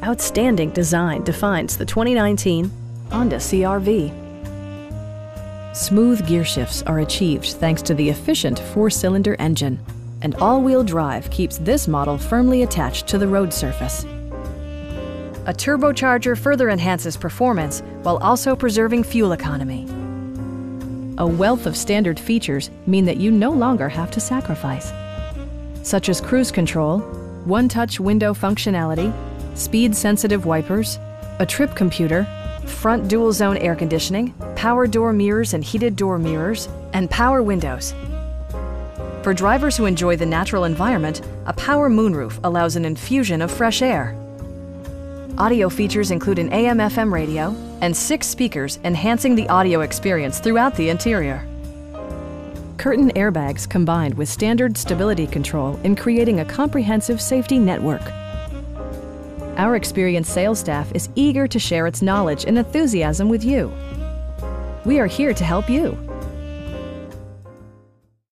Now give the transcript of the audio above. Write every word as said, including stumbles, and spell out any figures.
Outstanding design defines the twenty nineteen Honda C R V. Smooth gear shifts are achieved thanks to the efficient four-cylinder engine, and all-wheel drive keeps this model firmly attached to the road surface. A turbocharger further enhances performance while also preserving fuel economy. A wealth of standard features mean that you no longer have to sacrifice, such as cruise control, one-touch window functionality, speed-sensitive wipers, a trip computer, front dual-zone air conditioning, power door mirrors and heated door mirrors, and power windows. For drivers who enjoy the natural environment, a power moonroof allows an infusion of fresh air. Audio features include an A M F M radio and six speakers, enhancing the audio experience throughout the interior. Curtain airbags combined with standard stability control in creating a comprehensive safety network. Our experienced sales staff is eager to share its knowledge and enthusiasm with you. We are here to help you.